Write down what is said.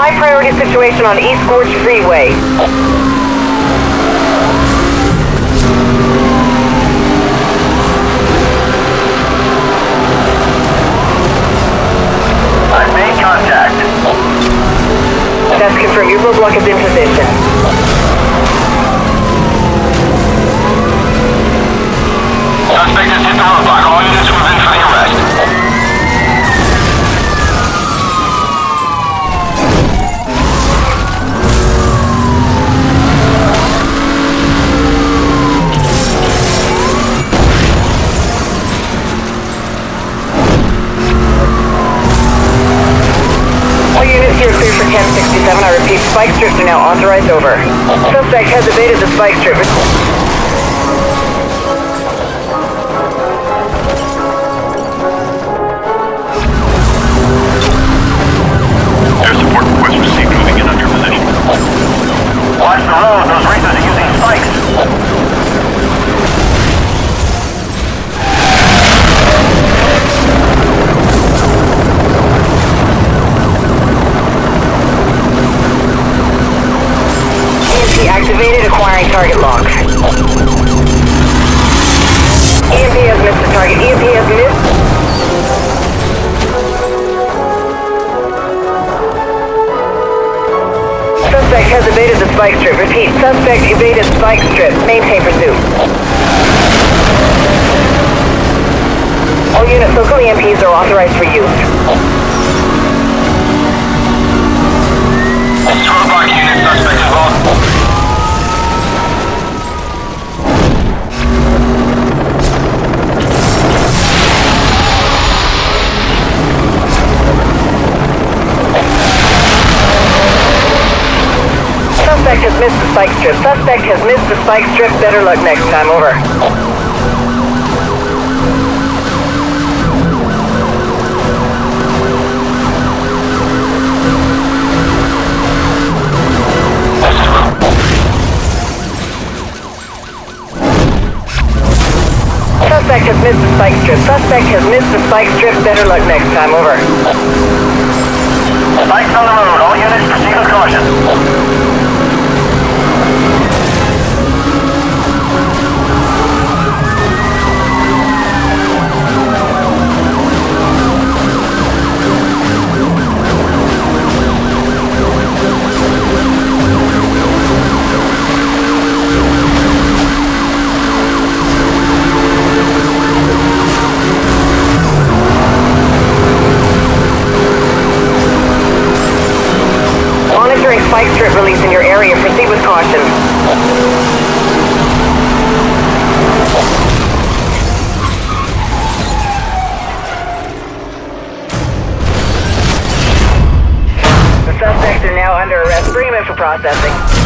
high priority situation on East Gorge Freeway. I've made contact. That's confirmed. Your roadblock is in position. Suspect has hit the roadblock. All units move in for the arrest. All units here are clear for 1067. I repeat, spike strips are now authorized over. Suspect has evaded the spike strip. Air support request received. Moving in under position. Watch the road. Those races are using spikes. EMP activated, acquiring target lock. EMP has missed the target. EMP has missed. Suspect has evaded the spike strip. Repeat, suspect evaded spike strip. Maintain pursuit. All units, local EMPs are authorized for use. Roadblock unit, suspect involved. Suspect has missed the spike strip. Suspect has missed the spike strip. Better luck next time. Over. Suspect has missed the spike strip. Suspect has missed the spike strip. Better luck next time. Over. Spikes on the road. All units proceed with caution. Monitoring spike strip release in your area. Proceed with caution. The suspects are now under arrest. Bring them in for processing.